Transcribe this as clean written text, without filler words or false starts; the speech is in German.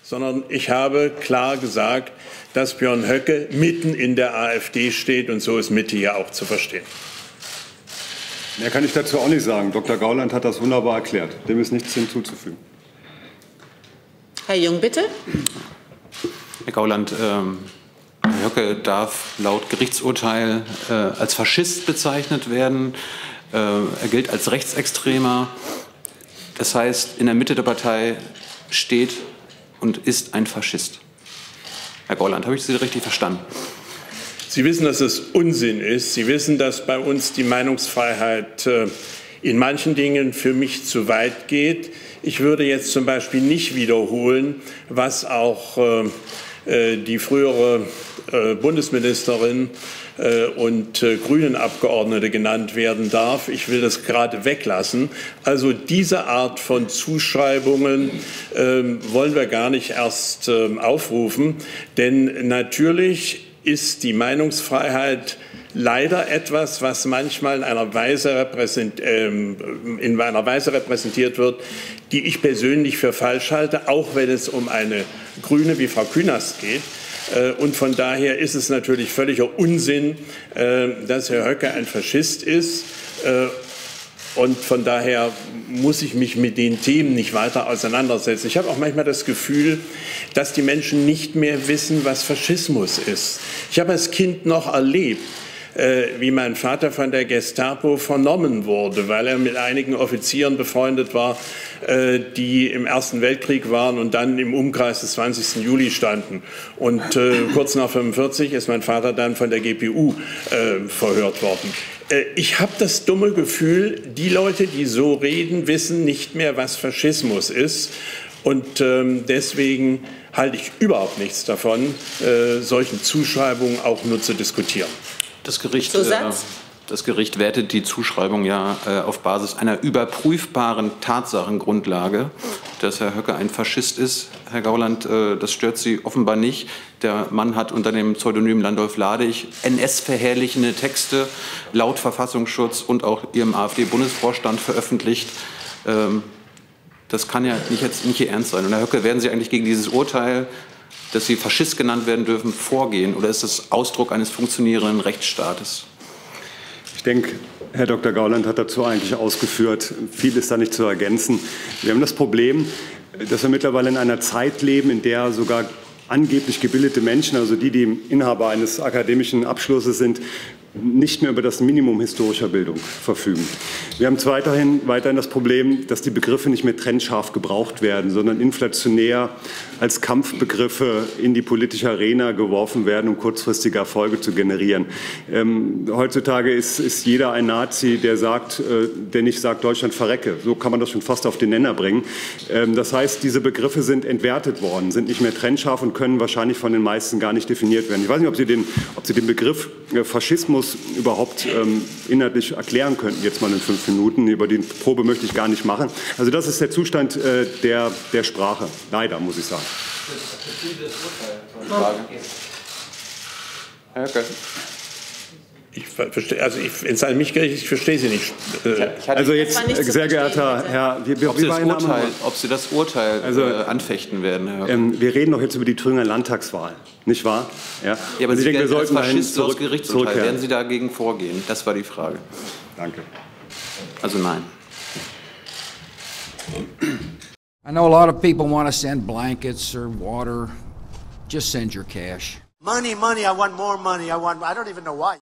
sondern ich habe klar gesagt, dass Björn Höcke mitten in der AfD steht, und so ist Mitte ja auch zu verstehen. Mehr kann ich dazu auch nicht sagen. Dr. Gauland hat das wunderbar erklärt. Dem ist nichts hinzuzufügen. Herr Jung, bitte. Herr Gauland, Herr Höcke darf laut Gerichtsurteil als Faschist bezeichnet werden. Er gilt als Rechtsextremer. Das heißt, in der Mitte der Partei steht und ist ein Faschist. Herr Gauland, habe ich Sie richtig verstanden? Sie wissen, dass es Unsinn ist. Sie wissen, dass bei uns die Meinungsfreiheit in manchen Dingen für mich zu weit geht. Ich würde jetzt zum Beispiel nicht wiederholen, was auch die frühere Bundesministerin und Grünen-Abgeordnete genannt werden darf. Ich will das gerade weglassen. Also diese Art von Zuschreibungen wollen wir gar nicht erst aufrufen, denn natürlich ist die Meinungsfreiheit leider etwas, was manchmal in einer Weise repräsentiert wird, die ich persönlich für falsch halte, auch wenn es um eine Grüne wie Frau Künast geht. Und von daher ist es natürlich völliger Unsinn, dass Herr Höcke ein Faschist ist. Und von daher muss ich mich mit den Themen nicht weiter auseinandersetzen. Ich habe auch manchmal das Gefühl, dass die Menschen nicht mehr wissen, was Faschismus ist. Ich habe als Kind noch erlebt, wie mein Vater von der Gestapo vernommen wurde, weil er mit einigen Offizieren befreundet war, die im Ersten Weltkrieg waren und dann im Umkreis des 20. Juli standen. Und kurz nach 1945 ist mein Vater dann von der GPU verhört worden. Ich habe das dumme Gefühl, die Leute, die so reden, wissen nicht mehr, was Faschismus ist. Und deswegen halte ich überhaupt nichts davon, solchen Zuschreibungen auch nur zu diskutieren. Das Gericht wertet die Zuschreibung ja auf Basis einer überprüfbaren Tatsachengrundlage, dass Herr Höcke ein Faschist ist. Herr Gauland, das stört Sie offenbar nicht. Der Mann hat unter dem Pseudonym Landolf Ladig NS-verherrlichende Texte laut Verfassungsschutz und auch Ihrem AfD-Bundesvorstand veröffentlicht. Das kann ja nicht Ihr Ernst sein. Und Herr Höcke, werden Sie eigentlich gegen dieses Urteil, dass Sie Faschist genannt werden dürfen, vorgehen? Oder ist das Ausdruck eines funktionierenden Rechtsstaates? Ich denke, Herr Dr. Gauland hat dazu eigentlich ausgeführt. Viel ist da nicht zu ergänzen. Wir haben das Problem, dass wir mittlerweile in einer Zeit leben, in der sogar angeblich gebildete Menschen, also die, die Inhaber eines akademischen Abschlusses sind, nicht mehr über das Minimum historischer Bildung verfügen. Wir haben weiterhin das Problem, dass die Begriffe nicht mehr trennscharf gebraucht werden, sondern inflationär als Kampfbegriffe in die politische Arena geworfen werden, um kurzfristige Erfolge zu generieren. Heutzutage ist jeder ein Nazi, der nicht sagt, Deutschland verrecke. So kann man das schon fast auf den Nenner bringen. Das heißt, diese Begriffe sind entwertet worden, sind nicht mehr trennscharf und können wahrscheinlich von den meisten gar nicht definiert werden. Ich weiß nicht, ob Sie den Begriff Faschismus überhaupt inhaltlich erklären könnten, jetzt mal in 5 Minuten. Über die Probe möchte ich gar nicht machen. Also das ist der Zustand der Sprache, leider, muss ich sagen. Herr Höcke. Ich verstehe, also ich entscheide mich gerichtet, ich verstehe Sie nicht. Also jetzt, sehr geehrter Herr, ob Sie das Urteil anfechten werden, Herr Höcke. Wir reden doch jetzt über die Thüringer Landtagswahl, nicht wahr? Ja, ja, aber Sie denken, wir sollten als Faschist aus Gerichtsurteil. zurückkehren. Werden Sie dagegen vorgehen? Das war die Frage. Danke. Also nein. I know a lot of people want to send blankets or water. Just send your cash. Money, money, I want more money. I don't even know why.